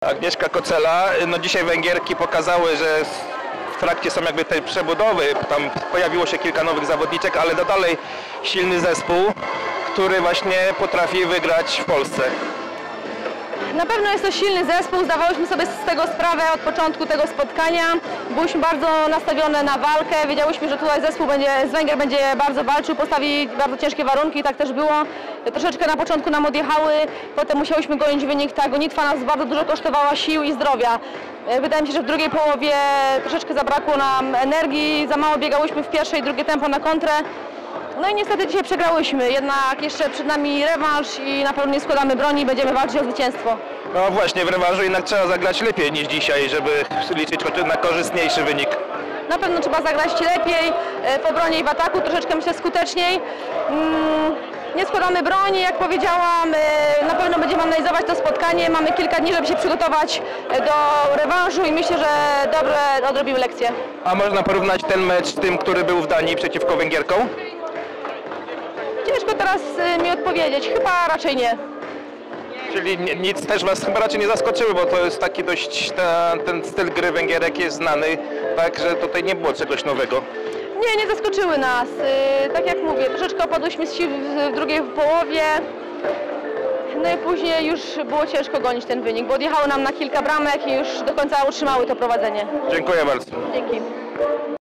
Agnieszka Kocela. No dzisiaj Węgierki pokazały, że w trakcie są jakby tej przebudowy, tam pojawiło się kilka nowych zawodniczek, ale to dalej silny zespół, który właśnie potrafi wygrać w Polsce. Na pewno jest to silny zespół, zdawałyśmy sobie z tego sprawę od początku tego spotkania. Byliśmy bardzo nastawione na walkę, wiedziałyśmy, że tutaj zespół z Węgier będzie bardzo walczył, postawi bardzo ciężkie warunki i tak też było. Troszeczkę na początku nam odjechały, potem musiałyśmy gonić wynik. Ta gonitwa nas bardzo dużo kosztowała sił i zdrowia. Wydaje mi się, że w drugiej połowie troszeczkę zabrakło nam energii, za mało biegałyśmy w pierwsze i drugie tempo na kontrę. No i niestety dzisiaj przegrałyśmy, jednak jeszcze przed nami rewanż i na pewno nie składamy broni i będziemy walczyć o zwycięstwo. No właśnie, w rewanżu jednak trzeba zagrać lepiej niż dzisiaj, żeby liczyć na korzystniejszy wynik. Na pewno trzeba zagrać lepiej, w obronie i w ataku, troszeczkę myślę skuteczniej. Nie składamy broni, jak powiedziałam, na pewno będziemy analizować to spotkanie. Mamy kilka dni, żeby się przygotować do rewanżu i myślę, że dobrze odrobimy lekcję. A można porównać ten mecz z tym, który był w Danii przeciwko Węgierkom? Ciężko teraz mi odpowiedzieć, chyba raczej nie. Czyli nic też Was chyba raczej nie zaskoczyły, bo to jest taki dość, ten styl gry Węgierek jest znany, tak, że tutaj nie było czegoś nowego. Nie zaskoczyły nas. Tak jak mówię, troszeczkę opadłyśmy z sił w drugiej połowie. No i później już było ciężko gonić ten wynik, bo odjechały nam na kilka bramek i już do końca utrzymały to prowadzenie. Dziękuję bardzo. Dzięki.